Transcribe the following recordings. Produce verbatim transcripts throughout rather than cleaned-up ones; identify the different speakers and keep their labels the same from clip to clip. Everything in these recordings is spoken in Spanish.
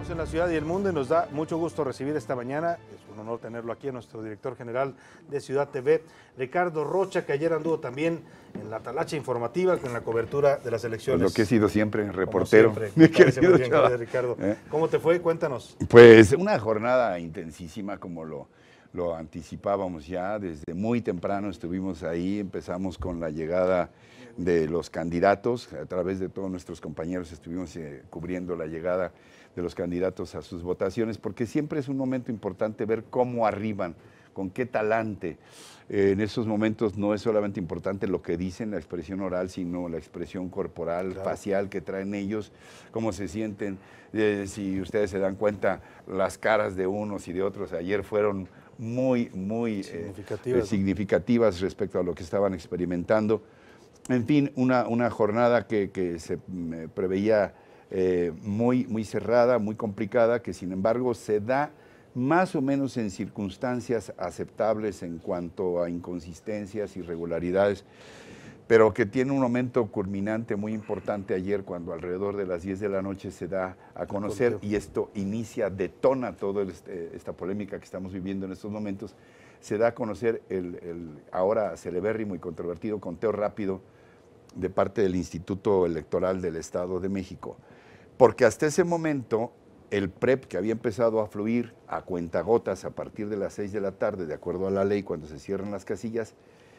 Speaker 1: Estamos en la ciudad y el mundo y nos da mucho gusto recibir esta mañana, es un honor tenerlo aquí, a nuestro director general de Ciudad T V, Ricardo Rocha, que ayer anduvo también en la talacha informativa con la cobertura de las elecciones.
Speaker 2: Pues lo que he sido siempre, reportero.
Speaker 1: Como siempre, me parece muy bien, gracias, Ricardo.
Speaker 2: ¿Eh?
Speaker 1: ¿Cómo te fue? Cuéntanos.
Speaker 2: Pues una jornada intensísima, como lo, lo anticipábamos ya, desde muy temprano estuvimos ahí, empezamos con la llegada de los candidatos, a través de todos nuestros compañeros estuvimos eh, cubriendo la llegada de los candidatos a sus votaciones, porque siempre es un momento importante ver cómo arriban, con qué talante. Eh, en esos momentos no es solamente importante lo que dicen, la expresión oral, sino la expresión corporal, claro, facial que traen ellos, cómo se sienten. Eh, si ustedes se dan cuenta, las caras de unos y de otros ayer fueron muy, muy significativas, eh, significativas respecto a lo que estaban experimentando. En fin, una, una jornada que, que se eh, preveía eh, muy, muy cerrada, muy complicada, que sin embargo se da más o menos en circunstancias aceptables en cuanto a inconsistencias, irregularidades, pero que tiene un momento culminante muy importante ayer, cuando alrededor de las diez de la noche se da a conocer, y esto inicia, detona toda este, esta polémica que estamos viviendo en estos momentos, se da a conocer el, el ahora celebérrimo y controvertido conteo rápido de parte del Instituto Electoral del Estado de México, porque hasta ese momento el P R E P, que había empezado a fluir a cuentagotas a partir de las seis de la tarde, de acuerdo a la ley, cuando se cierran las casillas,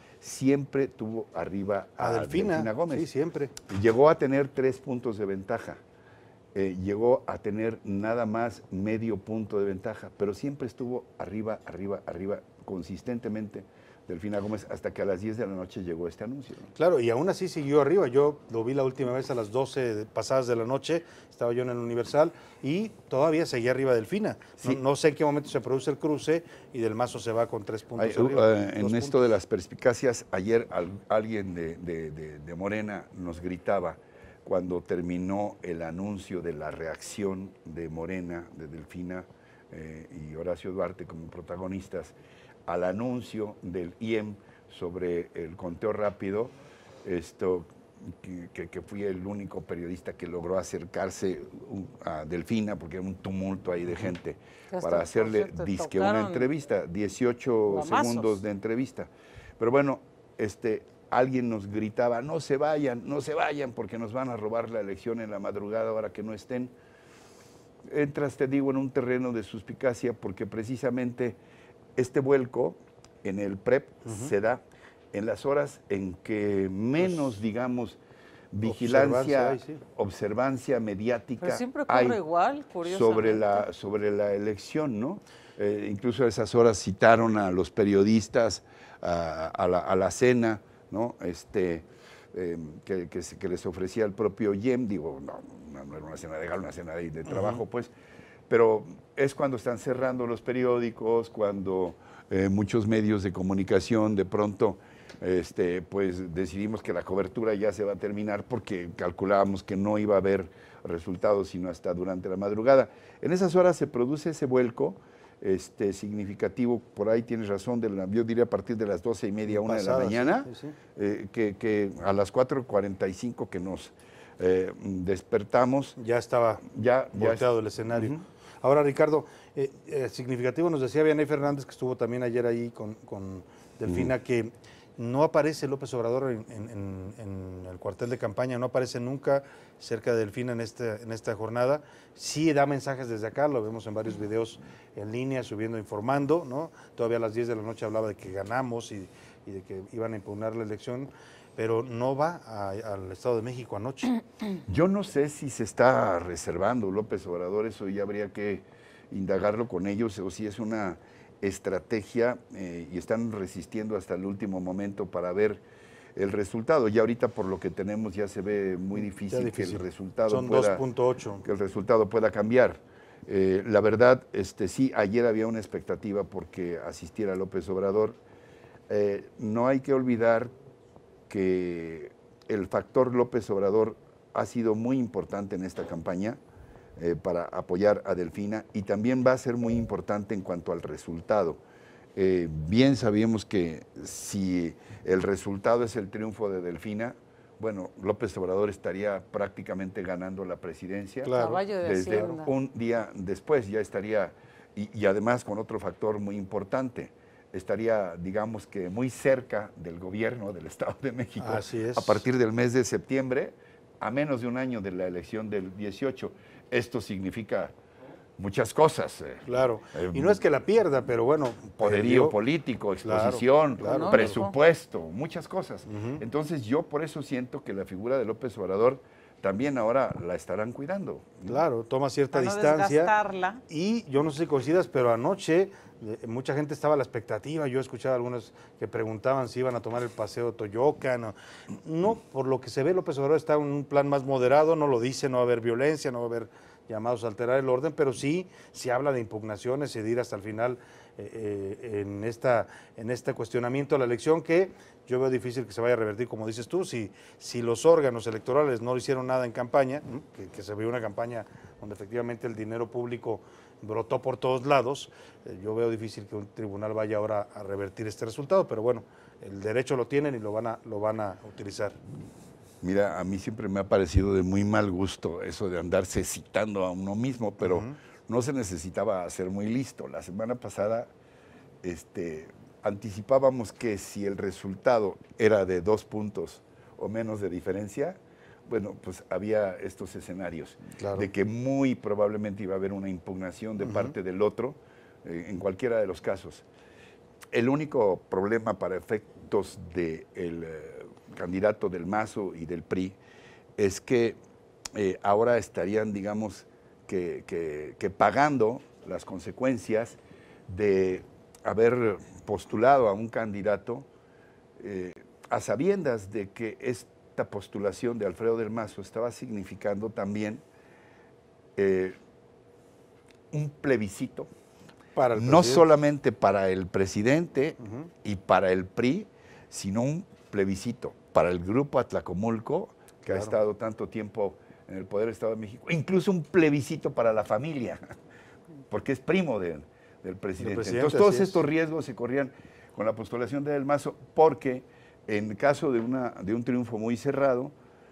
Speaker 2: siempre tuvo arriba a, a Delfina, Delfina Gómez.
Speaker 1: Sí, siempre.
Speaker 2: Llegó a tener tres puntos de ventaja, eh, llegó a tener nada más medio punto de ventaja, pero siempre estuvo arriba, arriba, arriba, consistentemente Delfina Gómez, hasta que a las diez de la noche llegó este anuncio, ¿no?
Speaker 1: Claro, y aún así siguió arriba. Yo lo vi la última vez a las doce pasadas de la noche, estaba yo en el Universal, y todavía seguía arriba Delfina. Sí. No, no sé en qué momento se produce el cruce y Del Mazo se va con tres puntos
Speaker 2: Ay,
Speaker 1: arriba.
Speaker 2: Uh, en
Speaker 1: esto
Speaker 2: puntos. De las perspicacias, ayer al, alguien de, de, de, de Morena nos gritaba, cuando terminó el anuncio de la reacción de Morena, de Delfina eh, y Horacio Duarte como protagonistas, al anuncio del I E M sobre el conteo rápido, esto, que, que fui el único periodista que logró acercarse a Delfina, porque era un tumulto ahí de gente, para hacerle disque una entrevista, dieciocho segundos de entrevista. Pero bueno, este, alguien nos gritaba, no se vayan, no se vayan, porque nos van a robar la elección en la madrugada ahora que no estén. Entras, te digo, en un terreno de suspicacia, porque precisamente este vuelco en el P R E P uh-huh. se da en las horas en que menos, pues, digamos, vigilancia, observancia, sí. observancia mediática
Speaker 3: Pero siempre ocurre hay igual,
Speaker 2: sobre la, sobre la elección, ¿no? Eh, incluso a esas horas citaron a los periodistas a, a, la, a la cena, ¿no? Este, eh, que, que, que les ofrecía el propio I E M, digo, no, no era una cena de gala, una cena de, de trabajo, uh-huh. pues, pero es cuando están cerrando los periódicos, cuando eh, muchos medios de comunicación de pronto este, pues decidimos que la cobertura ya se va a terminar, porque calculábamos que no iba a haber resultados sino hasta durante la madrugada. En esas horas se produce ese vuelco este, significativo, por ahí tienes razón, de la, yo diría a partir de las doce y media, una de la mañana, sí, sí. Eh, que, que a las cuatro cuarenta y cinco que nos eh, despertamos.
Speaker 1: Ya estaba
Speaker 2: ya,
Speaker 1: volteado
Speaker 2: ya,
Speaker 1: el escenario.
Speaker 2: Uh-huh.
Speaker 1: Ahora, Ricardo, eh, eh, significativo, nos decía Vianey Fernández, que estuvo también ayer ahí con, con Delfina, uh-huh. que no aparece López Obrador en, en, en, en el cuartel de campaña, no aparece nunca cerca de Delfina en, este, en esta jornada. Sí da mensajes desde acá, lo vemos en varios videos en línea, subiendo, informando, ¿no? Todavía a las diez de la noche hablaba de que ganamos y, y de que iban a impugnar la elección, pero no va a, al Estado de México anoche.
Speaker 2: Yo no sé si se está reservando López Obrador, eso ya habría que indagarlo con ellos, o si es una estrategia eh, y están resistiendo hasta el último momento para ver el resultado. Ya ahorita, por lo que tenemos, ya se ve muy difícil, difícil. que el resultado
Speaker 1: Son
Speaker 2: pueda,
Speaker 1: dos punto ocho.
Speaker 2: que el resultado pueda cambiar. Eh, la verdad, este, sí, ayer había una expectativa porque asistiera López Obrador. Eh, no hay que olvidar que el factor López Obrador ha sido muy importante en esta campaña eh, para apoyar a Delfina, y también va a ser muy importante en cuanto al resultado. Eh, bien sabíamos que si el resultado es el triunfo de Delfina, bueno, López Obrador estaría prácticamente ganando la presidencia.
Speaker 1: Claro.
Speaker 3: Caballo de
Speaker 2: Desde
Speaker 3: Hacienda.
Speaker 2: un día después ya estaría, y, y además con otro factor muy importante, estaría, digamos que muy cerca del gobierno del Estado de México.
Speaker 1: Así es.
Speaker 2: A partir del mes de septiembre, a menos de un año de la elección del dieciocho. Esto significa muchas cosas. eh,
Speaker 1: Claro.
Speaker 2: eh,
Speaker 1: Y no es que la pierda, pero bueno.
Speaker 2: Poderío
Speaker 1: perdió.
Speaker 2: político,
Speaker 1: Claro,
Speaker 2: exposición,
Speaker 1: claro.
Speaker 2: presupuesto, muchas cosas.
Speaker 1: Ujú.
Speaker 2: Entonces yo por eso siento que la figura de López Obrador también ahora la estarán cuidando.
Speaker 1: Claro, toma cierta
Speaker 3: Para no
Speaker 1: distancia.
Speaker 3: desgastarla.
Speaker 1: Y yo no sé si coincidas, pero anoche eh, mucha gente estaba a la expectativa. Yo he escuchado a algunos que preguntaban si iban a tomar el paseo Toyocan. No, no, por lo que se ve, López Obrador está en un plan más moderado, no lo dice, no va a haber violencia, no va a haber llamados a alterar el orden, pero sí se habla de impugnaciones y de ir hasta el final eh, eh, en, esta, en este cuestionamiento a la elección, que yo veo difícil que se vaya a revertir, como dices tú, si, si los órganos electorales no hicieron nada en campaña, ¿no? que, que se vio una campaña donde efectivamente el dinero público brotó por todos lados, eh, yo veo difícil que un tribunal vaya ahora a revertir este resultado, pero bueno, el derecho lo tienen y lo van a, lo van a utilizar.
Speaker 2: Mira, a mí siempre me ha parecido de muy mal gusto eso de andarse citando a uno mismo, pero
Speaker 1: Ujú.
Speaker 2: no se necesitaba ser muy listo. La semana pasada este, anticipábamos que si el resultado era de dos puntos o menos de diferencia, bueno, pues había estos escenarios
Speaker 1: Claro.
Speaker 2: de que muy probablemente iba a haber una impugnación de
Speaker 1: Ujú.
Speaker 2: parte del otro, eh, en cualquiera de los casos. El único problema para efectos del eh, candidato del Mazo y del P R I es que eh, ahora estarían, digamos, que, que, que pagando las consecuencias de haber postulado a un candidato eh, a sabiendas de que esta postulación de Alfredo del Mazo estaba significando también eh, un plebiscito.
Speaker 1: Para el
Speaker 2: No
Speaker 1: presidente.
Speaker 2: solamente para el presidente
Speaker 1: Ujú.
Speaker 2: y para el P R I, sino un plebiscito para el Grupo Atlacomulco, que
Speaker 1: Claro.
Speaker 2: ha estado tanto tiempo en el Poder del Estado de México, incluso un plebiscito para la familia, porque es primo de- del presidente.
Speaker 1: presidente,
Speaker 2: Entonces todos
Speaker 1: así es.
Speaker 2: estos riesgos se corrían con la postulación de Del Mazo, porque en caso de, una, de un triunfo muy cerrado,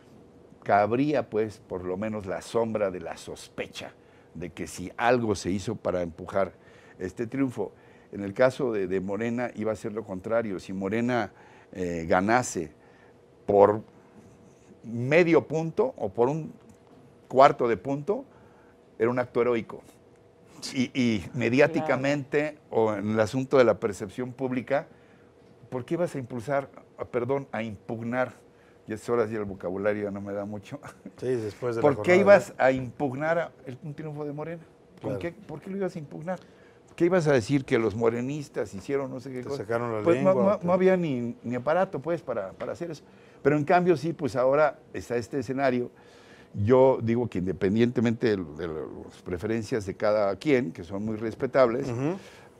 Speaker 2: cabría pues por lo menos la sombra de la sospecha de que si algo se hizo para empujar este triunfo, en el caso de, de Morena iba a ser lo contrario. Si Morena eh, ganase por medio punto o por un cuarto de punto, era un acto heroico. Y, y mediáticamente o en el asunto de la percepción pública, ¿por qué ibas a impulsar, a- perdón, a impugnar? Y es horas y el vocabulario ya no me da mucho.
Speaker 1: Sí, después de la
Speaker 2: ¿Por qué
Speaker 1: jornada
Speaker 2: ibas
Speaker 1: de-
Speaker 2: a impugnar a- el, un triunfo de Morena? ¿Por,
Speaker 1: Claro.
Speaker 2: qué, ¿Por qué lo ibas a impugnar? ¿Qué ibas a decir? Que los morenistas hicieron no sé qué
Speaker 1: Te
Speaker 2: cosa.
Speaker 1: sacaron la
Speaker 2: Pues no,
Speaker 1: lengua,
Speaker 2: no-
Speaker 1: te-
Speaker 2: no había ni, ni aparato pues para, para hacer eso. Pero en cambio sí, pues ahora está este escenario. Yo digo que independientemente de, de las preferencias de cada quien, que son muy respetables,
Speaker 1: Ujú.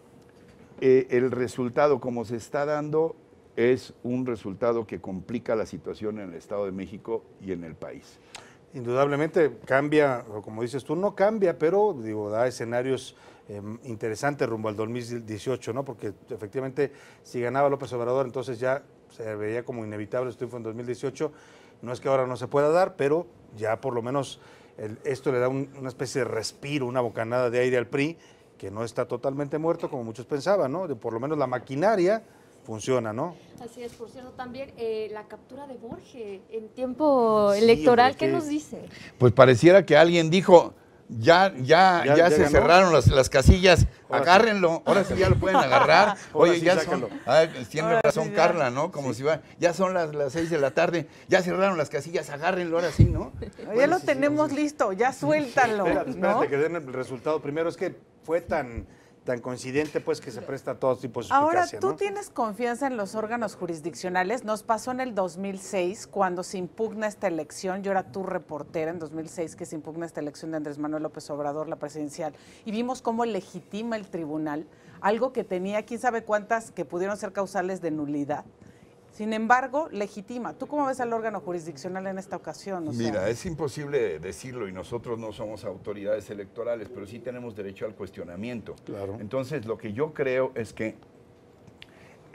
Speaker 2: eh, el resultado como se está dando es un resultado que complica la situación en el Estado de México y en el país.
Speaker 1: Indudablemente cambia, o como dices tú, no cambia, pero digo, da escenarios eh, interesantes rumbo al dos mil dieciocho, ¿no? Porque efectivamente, si ganaba López Obrador, entonces ya se veía como inevitable este triunfo en dos mil dieciocho. No es que ahora no se pueda dar, pero ya por lo menos el- esto le da un- una especie de respiro, una bocanada de aire al P R I, que no está totalmente muerto, como muchos pensaban, ¿no? De por lo menos la maquinaria funciona, ¿no?
Speaker 4: Así es, por cierto, también eh, la captura de Borges en tiempo
Speaker 1: Sí,
Speaker 4: electoral,
Speaker 1: hombre,
Speaker 4: ¿qué
Speaker 1: qué-
Speaker 4: nos dice?
Speaker 2: Pues pareciera que alguien dijo, ya, ya,
Speaker 1: Ya-
Speaker 2: ya,
Speaker 1: ya
Speaker 2: se
Speaker 1: ganó.
Speaker 2: cerraron las, las casillas,
Speaker 1: Ahora sí.
Speaker 2: agárrenlo, ahora sí ya lo pueden agarrar.
Speaker 1: Ahora
Speaker 2: Oye,
Speaker 1: sí,
Speaker 2: ya
Speaker 1: sácalo.
Speaker 2: son, ah, tiene
Speaker 3: Ahora
Speaker 2: razón
Speaker 3: sí, ya.
Speaker 2: Carla, ¿no? Como si va, ya son las, las seis de la tarde, ya cerraron las casillas, agárrenlo, ahora sí, ¿no?
Speaker 3: Ya lo tenemos listo, ya suéltalo,
Speaker 1: Espérate, espérate
Speaker 3: ¿no?
Speaker 1: que den el resultado primero. Es que fue tan, tan coincidente pues que se presta a todo tipo de
Speaker 3: Ahora,
Speaker 1: suspicacia,
Speaker 3: ¿tú
Speaker 1: ¿no?
Speaker 3: tienes confianza en los órganos jurisdiccionales? Nos pasó en el dos mil seis, cuando se impugna esta elección. Yo era tu reportera en dos mil seis, que se impugna esta elección de Andrés Manuel López Obrador, la presidencial, y vimos cómo legitima el tribunal algo que tenía, quién sabe cuántas, que pudieron ser causales de nulidad. Sin embargo, legitima. ¿Tú cómo ves al órgano jurisdiccional en esta ocasión? O sea,
Speaker 2: Mira, es imposible decirlo y nosotros no somos autoridades electorales, pero sí tenemos derecho al cuestionamiento.
Speaker 1: Claro.
Speaker 2: Entonces, lo que yo creo es que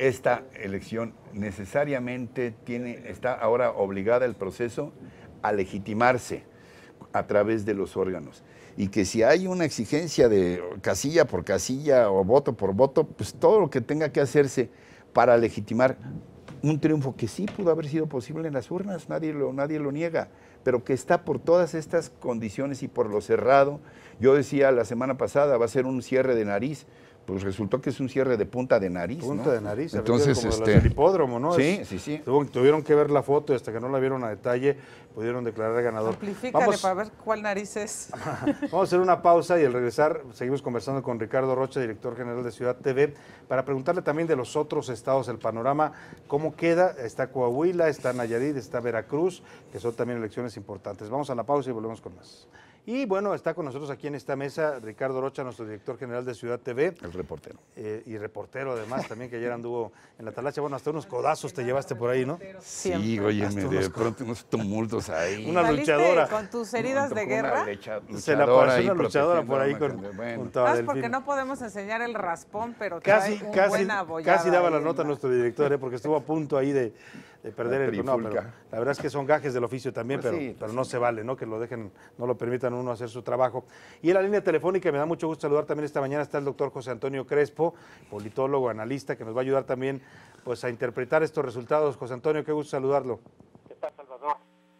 Speaker 2: esta elección necesariamente tiene, está ahora obligada el proceso a legitimarse a través de los órganos. Y que si hay una exigencia de casilla por casilla o voto por voto, pues todo lo que tenga que hacerse para legitimar un triunfo que sí pudo haber sido posible en las urnas, nadie lo, nadie lo niega, pero que está por todas estas condiciones y por lo cerrado. Yo decía la semana pasada, va a ser un cierre de nariz, pues resultó que es un cierre de punta de nariz,
Speaker 1: Punta
Speaker 2: ¿no?
Speaker 1: de nariz,
Speaker 2: entonces
Speaker 1: como
Speaker 2: este,
Speaker 1: el hipódromo, ¿no?
Speaker 2: Sí,
Speaker 1: Es,
Speaker 2: sí, sí.
Speaker 1: Tuvo, tuvieron que ver la foto y hasta que no la vieron a detalle pudieron declarar ganador.
Speaker 3: Amplifícale
Speaker 1: Vamos,
Speaker 3: para ver cuál nariz es.
Speaker 1: vamos a hacer una pausa y al regresar seguimos conversando con Ricardo Rocha, director general de Ciudad T V, para preguntarle también de los otros estados, el panorama, cómo queda. Está Coahuila, está Nayarit, está Veracruz, que son también elecciones importantes. Vamos a la pausa y volvemos con más. Y bueno, está con nosotros aquí en esta mesa Ricardo Rocha, nuestro director general de Ciudad T V.
Speaker 2: El reportero.
Speaker 1: Eh, y reportero además también, que ayer anduvo en la talacha. Bueno, hasta unos codazos te llevaste por ahí, ¿no?
Speaker 2: Sí, oye, me de pronto unos tumultos ahí.
Speaker 1: Una
Speaker 3: ¿Saliste
Speaker 1: luchadora.
Speaker 3: con tus heridas de guerra?
Speaker 2: Lecha,
Speaker 1: Se la pasó
Speaker 2: ahí
Speaker 1: una luchadora por ahí con,
Speaker 2: bueno.
Speaker 1: junto a
Speaker 3: Más porque
Speaker 1: Delfín.
Speaker 3: no podemos enseñar el raspón, pero
Speaker 1: Casi,
Speaker 3: trae un
Speaker 1: casi,
Speaker 3: buena abollada
Speaker 1: casi daba
Speaker 3: ahí
Speaker 1: la
Speaker 3: en
Speaker 1: nota
Speaker 3: la-
Speaker 1: nuestro director, ¿eh? Porque estuvo a punto ahí de, de perder
Speaker 2: La
Speaker 1: el no, pero
Speaker 2: trifulca.
Speaker 1: la verdad es que son gajes del oficio también,
Speaker 2: Pues
Speaker 1: pero,
Speaker 2: sí, pues
Speaker 1: pero
Speaker 2: sí.
Speaker 1: no se vale, ¿no? Que lo dejen, no lo permitan a uno hacer su trabajo. Y en la línea telefónica me da mucho gusto saludar también esta mañana está el doctor José Antonio Crespo, politólogo, analista, que nos va a ayudar también pues a interpretar estos resultados. José Antonio, qué gusto saludarlo.
Speaker 5: ¿Qué tal, Salvador?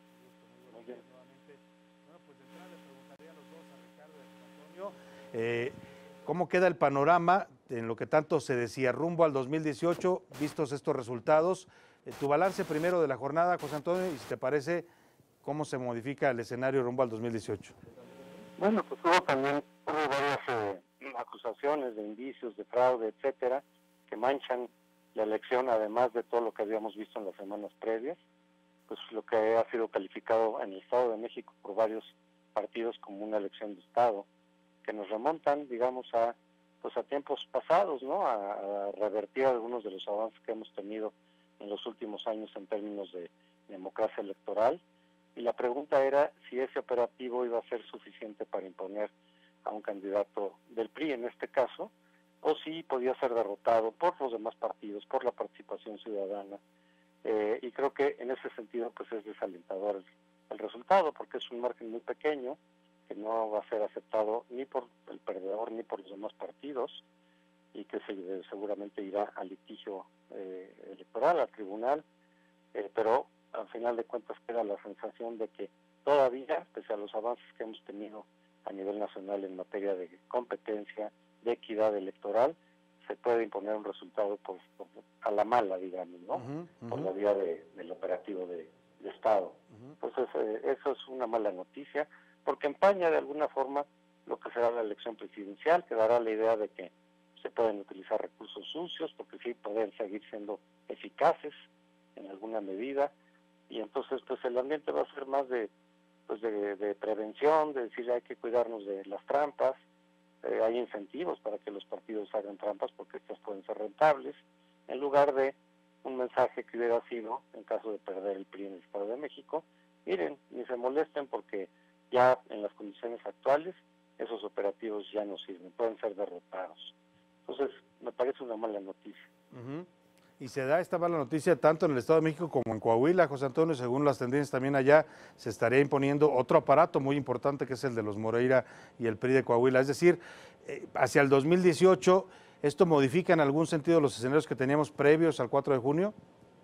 Speaker 1: Muy bien. Bueno, pues de entrada le preguntaría a los dos, a Ricardo y a José Antonio, eh, ¿cómo queda el panorama en lo que tanto se decía rumbo al dos mil dieciocho, vistos estos resultados? Eh, tu balance primero de la jornada, José Antonio, y si te parece, ¿cómo se modifica el escenario rumbo al dos mil dieciocho?
Speaker 5: Bueno, pues hubo también hubo varias eh, acusaciones de indicios, de fraude, etcétera, que manchan la elección, además de todo lo que habíamos visto en las semanas previas, pues lo que ha sido calificado en el Estado de México por varios partidos como una elección de Estado, que nos remontan, digamos, a pues a tiempos pasados, ¿no? A, a revertir algunos de los avances que hemos tenido en los últimos años en términos de democracia electoral. Y la pregunta era si ese operativo iba a ser suficiente para imponer a un candidato del P R I en este caso, o si podía ser derrotado por los demás partidos, por la participación ciudadana. Eh, y creo que en ese sentido pues es desalentador el, el resultado, porque es un margen muy pequeño, que no va a ser aceptado ni por el perdedor ni por los demás partidos, y que se, seguramente irá al litigio eh, electoral, al tribunal, eh, pero al final de cuentas queda la sensación de que todavía, pese a los avances que hemos tenido a nivel nacional en materia de competencia, de equidad electoral, se puede imponer un resultado por, por, a la mala, digamos, ¿no? Uh-huh, uh-huh. Por la vía de, del operativo de, de Estado. Uh-huh. Entonces, eh, eso es una mala noticia, porque empaña de alguna forma lo que será la elección presidencial, que dará la idea de que se pueden utilizar recursos sucios, porque sí pueden seguir siendo eficaces en alguna medida, y entonces pues el ambiente va a ser más de pues de, de prevención, de decir hay que cuidarnos de las trampas, eh, hay incentivos para que los partidos hagan trampas porque estas pueden ser rentables, en lugar de un mensaje que hubiera sido, en caso de perder el P R I en el Estado de México, miren, ni se molesten porque ya en las condiciones actuales esos operativos ya no sirven, pueden ser derrotados. Entonces me parece una mala noticia.
Speaker 1: Uh-huh. Y se da esta mala noticia tanto en el Estado de México como en Coahuila, José Antonio, según las tendencias también allá se estaría imponiendo otro aparato muy importante que es el de los Moreira y el P R I de Coahuila. Es decir, eh, hacia el dos mil dieciocho, ¿esto modifica en algún sentido los escenarios que teníamos previos al cuatro de junio?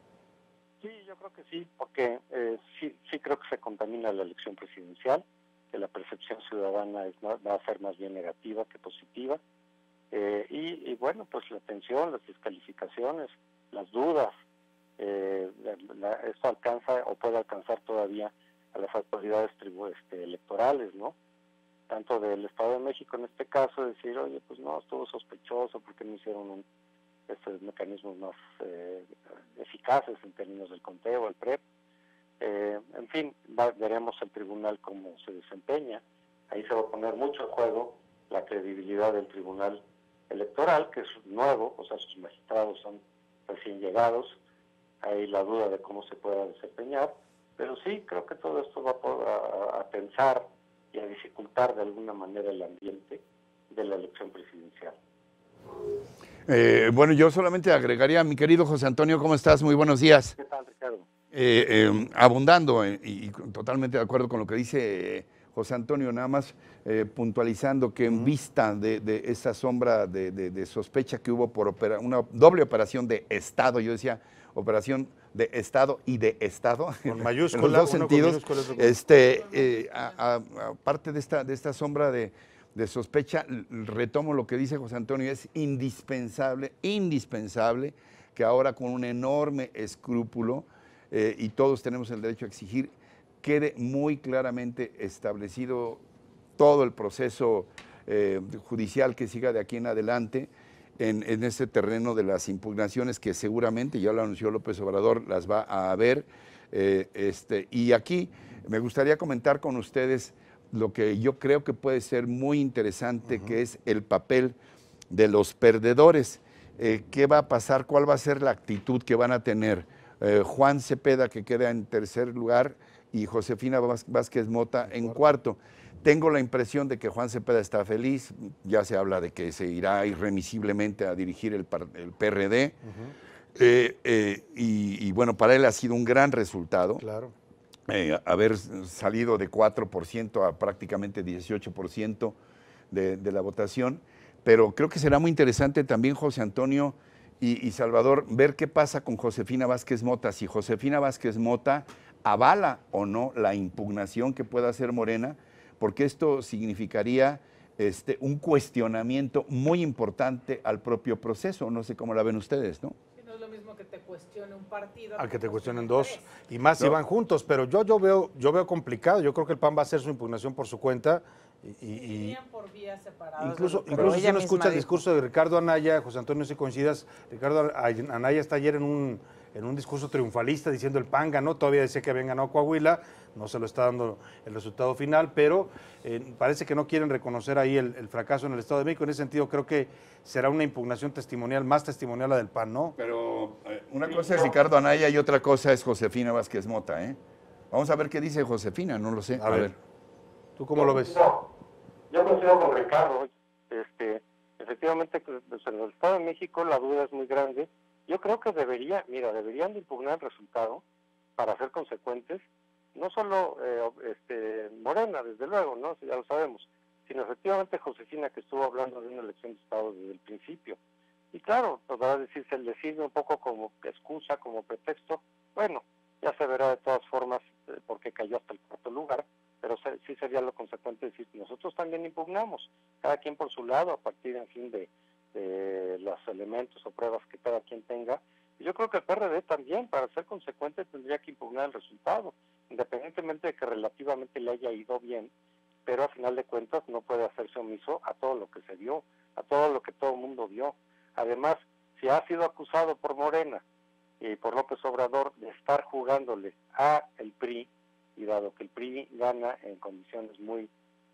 Speaker 5: Sí, yo creo que sí, porque eh, sí, sí creo que se contamina la elección presidencial, que la percepción ciudadana es, va a ser más bien negativa que positiva. Eh, y, y bueno, pues la tensión, las descalificaciones, las dudas, eh, la, la, esto alcanza o puede alcanzar todavía a las autoridades tribu, este, electorales, ¿no? Tanto del Estado de México en este caso, decir, oye, pues no, estuvo sospechoso porque no hicieron un, estos mecanismos más eh, eficaces en términos del conteo, el P R E P. Eh, en fin, va, veremos el tribunal cómo se desempeña. Ahí se va a poner mucho en juego la credibilidad del tribunal electoral, que es nuevo, o sea, sus magistrados son recién llegados, hay la duda de cómo se pueda desempeñar, pero sí, creo que todo esto va a, a, a pensar y a dificultar de alguna manera el ambiente de la elección presidencial.
Speaker 2: Eh, bueno, yo solamente agregaría, mi querido José Antonio, ¿cómo estás? Muy buenos días.
Speaker 5: ¿Qué tal, Ricardo?
Speaker 2: Eh, eh, abundando eh, y, y totalmente de acuerdo con lo que dice eh, José Antonio, nada más eh, puntualizando que en vista de, de esa sombra de, de, de sospecha que hubo por opera, una doble operación de Estado, yo decía operación de Estado y de Estado,
Speaker 1: Con
Speaker 2: en
Speaker 1: mayúscula,
Speaker 2: los dos
Speaker 1: uno con
Speaker 2: sentidos,
Speaker 1: minúscula, otro con-
Speaker 2: este, eh, a- a- aparte de esta, de esta sombra de, de sospecha, l- retomo lo que dice José Antonio, es indispensable, indispensable que ahora con un enorme escrúpulo, eh, y todos tenemos el derecho a exigir, quede muy claramente establecido todo el proceso eh, judicial que siga de aquí en adelante en, en este terreno de las impugnaciones que seguramente, ya lo anunció López Obrador, las va a haber. Eh, este, y aquí me gustaría comentar con ustedes lo que yo creo que puede ser muy interesante, uh-huh. que es el papel de los perdedores. Eh, ¿Qué va a pasar? ¿Cuál va a ser la actitud que van a tener? Eh, Juan Cepeda, que queda en tercer lugar, y Josefina Vázquez Mota en cuarto. Tengo la impresión de que Juan Cepeda está feliz, ya se habla de que se irá irremisiblemente a dirigir el, el P R D, uh-huh. eh, eh, y, y bueno, para él ha sido un gran resultado.
Speaker 1: Claro.
Speaker 2: Eh, haber salido de cuatro por ciento a prácticamente dieciocho por ciento de, de la votación, pero creo que será muy interesante también, José Antonio y, y Salvador, ver qué pasa con Josefina Vázquez Mota, si Josefina Vázquez Mota avala o no la impugnación que pueda hacer Morena, porque esto significaría este, un cuestionamiento muy importante al propio proceso, no sé cómo la ven ustedes, ¿no?
Speaker 3: No es lo mismo que te cuestione un partido.
Speaker 1: A que te cuestionen dos, y más si van juntos, pero yo, yo, veo, yo veo complicado, yo creo que el P A N va a hacer su impugnación por su cuenta, y, y, y
Speaker 3: por vías separadas,
Speaker 1: incluso,
Speaker 3: pero
Speaker 1: incluso si uno escucha el
Speaker 3: dijo.
Speaker 1: discurso de Ricardo Anaya, José Antonio, si coincidas, Ricardo Anaya está ayer en un, en un discurso triunfalista diciendo el P A N ganó, todavía decía que habían ganado Coahuila, no se lo está dando el resultado final, pero eh, parece que no quieren reconocer ahí el, el fracaso en el Estado de México. En ese sentido creo que será una impugnación testimonial, más testimonial la del P A N, ¿no?
Speaker 2: Pero eh, una cosa es Ricardo Anaya y otra cosa es Josefina Vázquez Mota, ¿eh? Vamos a ver qué dice Josefina, no lo sé.
Speaker 1: A, a ver. ver, ¿tú cómo lo ves?
Speaker 5: No, yo coincido con Ricardo. Este, efectivamente, pues, en el Estado de México la duda es muy grande. Yo creo que debería, mira, deberían de impugnar el resultado para ser consecuentes, no solo eh, este, Morena, desde luego, ¿no? Ya lo sabemos, sino efectivamente Josefina, que estuvo hablando de una elección de Estado desde el principio. Y claro, podrá decirse, le sirve un poco como excusa, como pretexto. Bueno, ya se verá de todas formas eh, por qué cayó hasta el cuarto lugar, pero se, sí sería lo consecuente decir, nosotros también impugnamos, cada quien por su lado, a partir, en fin, de, de los elementos o pruebas que cada quien tenga. Y yo creo que el P R D también, para ser consecuente, tendría que impugnar el resultado, independientemente de que relativamente le haya ido bien, pero a final de cuentas no puede hacerse omiso a todo lo que se vio, a todo lo que todo el mundo vio. Además, si ha sido acusado por Morena y por López Obrador de estar jugándole a el P R I, y dado que el P R I gana en condiciones muy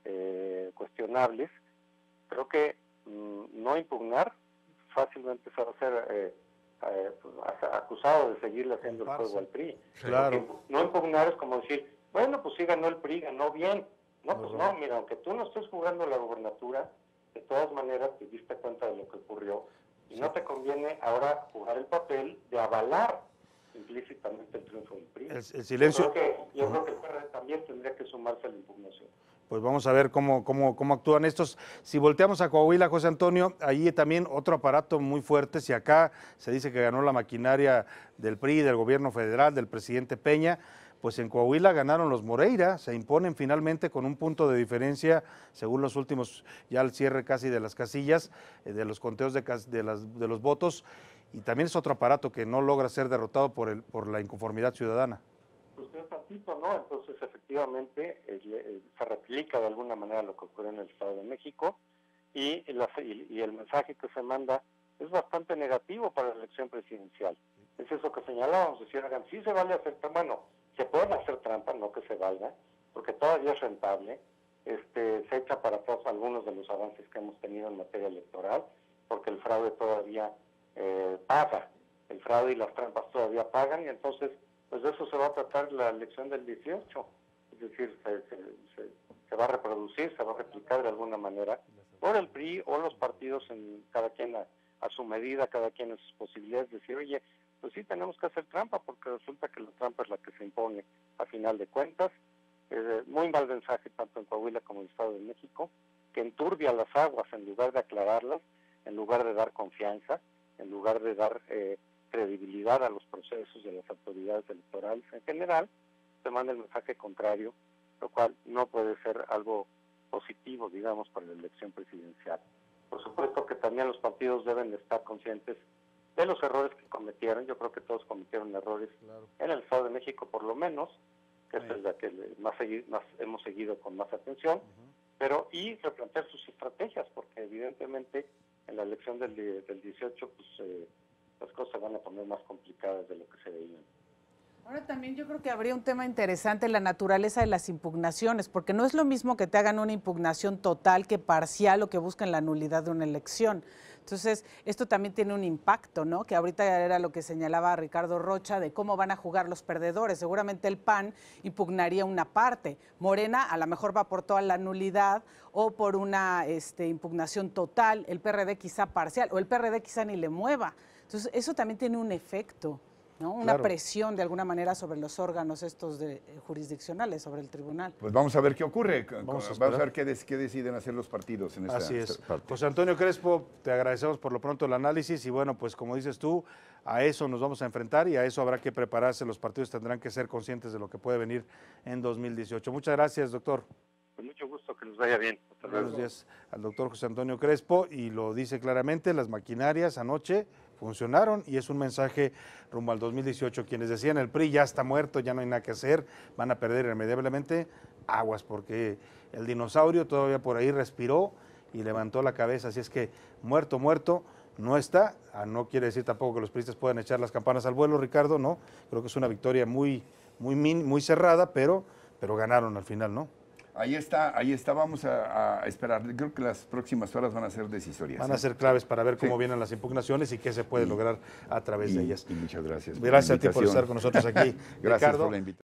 Speaker 5: eh, cuestionables, creo que mmm, no impugnar fácilmente se va a ser eh, eh, pues, acusado de seguirle haciendo el juego al P R I.
Speaker 1: Claro.
Speaker 5: Porque no impugnar es como decir, bueno, pues sí ganó el P R I, ganó bien. No, pues no, mira, aunque tú no estés jugando la gubernatura, de todas maneras te diste cuenta de lo que ocurrió y sí. No te conviene ahora jugar el papel de avalar implícitamente el triunfo del P R I.
Speaker 1: El, el silencio.
Speaker 5: Yo creo que, yo creo que el P R D también tendría que sumarse a la impugnación.
Speaker 1: Pues vamos a ver cómo, cómo, cómo actúan estos. Si volteamos a Coahuila, José Antonio, ahí también otro aparato muy fuerte. Si acá se dice que ganó la maquinaria del P R I, del gobierno federal, del presidente Peña, pues en Coahuila ganaron los Moreira, se imponen finalmente con un punto de diferencia, según los últimos, ya al cierre casi de las casillas, eh, de los conteos de, de, las, de los votos, y también es otro aparato que no logra ser derrotado por, el, por la inconformidad ciudadana.
Speaker 5: Pues es tantito, ¿no? Entonces, efectivamente, eh, eh, se replica de alguna manera lo que ocurrió en el Estado de México, y, la, y, y el mensaje que se manda es bastante negativo para la elección presidencial. Es eso que señalábamos, decir, hagan, sí se vale hacer, bueno, se pueden hacer trampas, no que se valga, porque todavía es rentable, este, se echa para atrás algunos de los avances que hemos tenido en materia electoral, porque el fraude todavía eh, paga, el fraude y las trampas todavía pagan, y entonces, pues de eso se va a tratar la elección del dieciocho, es decir, se, se, se, se va a reproducir, se va a replicar de alguna manera, por el P R I o los partidos, en cada quien a, a su medida, cada quien en sus posibilidades, decir, oye, pues sí tenemos que hacer trampa, porque resulta que la trampa es la que se impone a final de cuentas. Eh, muy mal mensaje tanto en Coahuila como en el Estado de México, que enturbia las aguas en lugar de aclararlas, en lugar de dar confianza, en lugar de dar eh, credibilidad a los procesos de las autoridades electorales en general, se manda el mensaje contrario, lo cual no puede ser algo positivo, digamos, para la elección presidencial. Por supuesto que también los partidos deben de estar conscientes de los errores que cometieron. Yo creo que todos cometieron errores, claro, en el Estado de México por lo menos, que sí, es la que más, más hemos seguido con más atención, uh-huh, pero y replantear sus estrategias, porque evidentemente en la elección del, del dieciocho pues eh, las cosas se van a poner más complicadas de lo que se veían.
Speaker 3: Ahora también yo creo que habría un tema interesante, la naturaleza de las impugnaciones, porque no es lo mismo que te hagan una impugnación total que parcial o que busquen la nulidad de una elección. Entonces, esto también tiene un impacto, ¿no? Que ahorita era lo que señalaba Ricardo Rocha de cómo van a jugar los perdedores. Seguramente el P A N impugnaría una parte. Morena a lo mejor va por toda la nulidad o por una este, impugnación total, el P R D quizá parcial o el P R D quizá ni le mueva. Entonces, eso también tiene un efecto, ¿no? Una claro, presión de alguna manera sobre los órganos estos de, eh, jurisdiccionales, sobre el tribunal.
Speaker 2: Pues vamos a ver qué ocurre, vamos a, vamos a ver qué, des, qué deciden hacer los partidos en esta
Speaker 1: Así es.
Speaker 2: parte.
Speaker 1: José Antonio Crespo, te agradecemos por lo pronto el análisis y bueno, pues como dices tú, a eso nos vamos a enfrentar y a eso habrá que prepararse, los partidos tendrán que ser conscientes de lo que puede venir en dos mil dieciocho. Muchas gracias, doctor.
Speaker 5: Con mucho gusto, que nos vaya bien. Hasta luego.
Speaker 1: Buenos días al doctor José Antonio Crespo y lo dice claramente, las maquinarias anoche funcionaron y es un mensaje rumbo al dos mil dieciocho. Quienes decían el P R I ya está muerto, ya no hay nada que hacer, van a perder irremediablemente, aguas, porque el dinosaurio todavía por ahí respiró y levantó la cabeza, así es que muerto, muerto, no está. Ah, no quiere decir tampoco que los priistas puedan echar las campanas al vuelo, Ricardo, no, creo que es una victoria muy, muy, muy cerrada, pero, pero ganaron al final, ¿no?
Speaker 2: Ahí está, ahí está, vamos a, a esperar. Creo que las próximas horas van a ser decisorias.
Speaker 1: Van a ser claves para ver cómo sí, vienen las impugnaciones y qué se puede y, lograr a través
Speaker 2: y,
Speaker 1: de ellas.
Speaker 2: Y muchas gracias.
Speaker 1: Gracias a ti por estar con nosotros aquí,
Speaker 2: Gracias
Speaker 1: Ricardo.
Speaker 2: por la invitación.